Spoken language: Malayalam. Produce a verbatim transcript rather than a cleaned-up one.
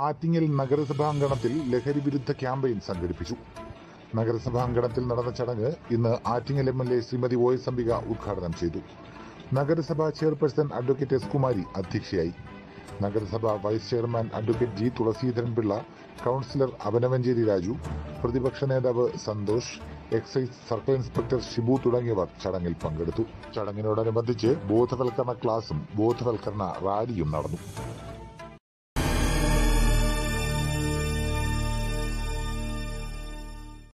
ആറ്റിങ്ങൽ നഗരസഭാങ്കണത്തിൽ ലഹരി വിരുദ്ധ ക്യാമ്പയിൻ സംഘടിപ്പിച്ചു. നഗരസഭാങ്കണത്തിൽ നടന്ന ചടങ്ങ് ഇന്ന് Attingal M L A Shrimati O S Ambika ഉദ്ഘാടനം ചെയ്തു. നഗരസഭാ ചെയർപേഴ്സൺ അഡ്വക്കേറ്റ് എസ് കുമാരി അധ്യക്ഷയായി. നഗരസഭ vice chairman advocate G Thulasidharan Pillai, councillor Abhinavancheri Raju, പ്രതിപക്ഷ നേതാവ് Santhosh, excise circle inspector Shibu തുടങ്ങിയവർ ചടങ്ങിൽ പങ്കെടുത്തു. ചടങ്ങിനോടനുബന്ധിച്ച് ബോധവൽക്കരണ ക്ലാസും ബോധവൽക്കരണ റാലിയും നടന്നു.